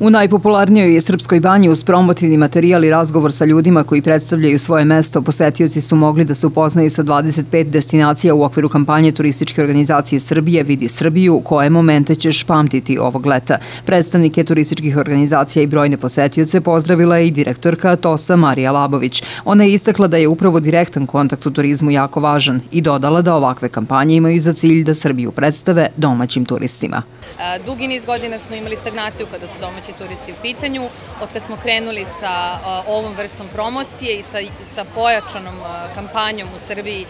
U najpopularnijoj je Srpskoj banji uz promotivni materijal i razgovor sa ljudima koji predstavljaju svoje mesto, posetioci su mogli da se upoznaju sa 25 destinacija u okviru kampanje Turističke organizacije Srbije Vidi Srbiju, koje momente ćeš pamtiti ovog leta. Predstavnike turističkih organizacija i brojne posetioce pozdravila je i direktorka TOS-a Marija Labović. Ona je istakla da je upravo direktan kontakt u turizmu jako važan i dodala da ovakve kampanje imaju za cilj da Srbiju predstave domaćim turistima. Dugi niz godina smo imali stagnaciju kada su domaći turisti u pitanju. Od kad smo krenuli sa ovom vrstom promocije i sa pojačanom kampanjom u Srbiji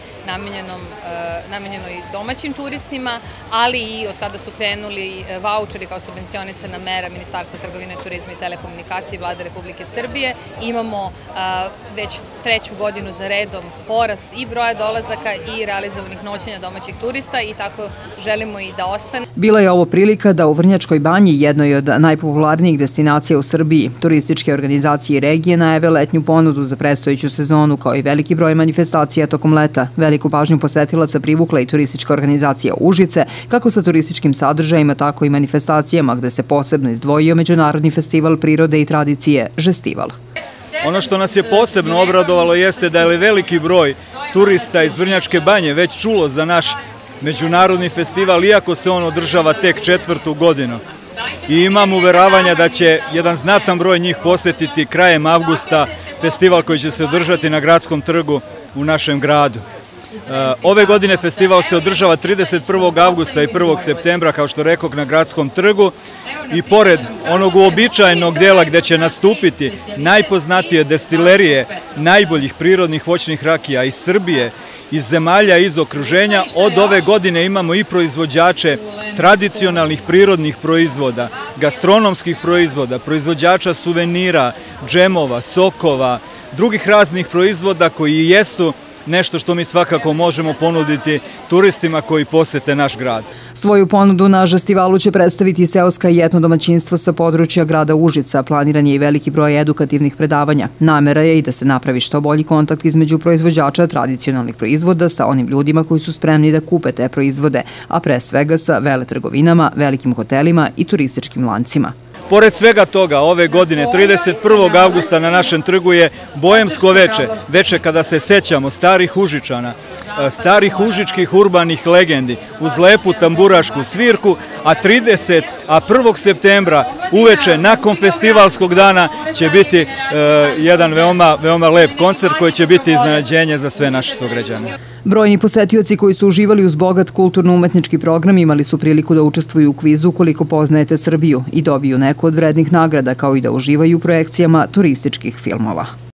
namenjenoj domaćim turistima, ali i od kada su krenuli vaučeri kao subvencionisana mera Ministarstva trgovine, turizma i telekomunikacije Vlade Republike Srbije, imamo već treću godinu za redom porast i broja dolazaka i realizovanih noćenja domaćih turista i tako želimo i da ostane. Bila je ovo prilika da u Vrnjačkoj banji, jednoj od najpopularnijih destinacija u Srbiji, turističke organizacije i regije najave letnju ponudu za predstojeću sezonu, kao i veliki broj manifestacija tokom leta. Veliku pažnju posetilaca privukla i turistička organizacija Užice, kako sa turističkim sadržajima, tako i manifestacijama, gde se posebno izdvojio Međunarodni festival prirode i tradicije Žestival. Ono što nas je posebno obradovalo jeste da je veliki broj turista iz Vrnjačke banje već čulo za naš međunarodni festival, iako se on održava tek 4. godinu. I imam uveravanja da će jedan znatan broj njih posetiti krajem avgusta festival koji će se održati na Gradskom trgu u našem gradu. Ove godine festival se održava 31. avgusta i 1. septembra, kao što rekoh, na Gradskom trgu i pored onog uobičajenog dela gde će nastupiti najpoznatije destilerije najboljih prirodnih voćnih rakija iz Srbije, iz zemalja iz okruženja, od ove godine imamo i proizvođače tradicionalnih prirodnih proizvoda, gastronomskih proizvoda, proizvođača suvenira, džemova, sokova, drugih raznih proizvoda koji jesu nešto što mi svakako možemo ponuditi turistima koji posete naš grad. Svoju ponudu na Žestivalu će predstaviti seoska i etno domaćinstva sa područja grada Užica. Planiran je i veliki broj edukativnih predavanja. Namera je i da se napravi što bolji kontakt između proizvođača tradicionalnih proizvoda sa onim ljudima koji su spremni da kupe te proizvode, a pre svega sa veletrgovinama, velikim hotelima i turističkim lancima. Pored svega toga, ove godine, 31. avgusta na našem trgu je Bojemsko veče, veče kada se sećamo starih Užičana, starih užičkih urbanih legendi, uz lepu tamburašku svirku, a 1. septembra uveče, nakon festivalskog dana, će biti jedan veoma lep koncert koji će biti iznenađenje za sve naše sugrađane. Brojni posetioci koji su uživali uz bogat kulturno-umetnički program imali su priliku da učestvuju u kvizu Ukoliko poznajete Srbiju i dobiju neku od vrednih nagrada, kao i da uživaju u projekcijama turističkih filmova.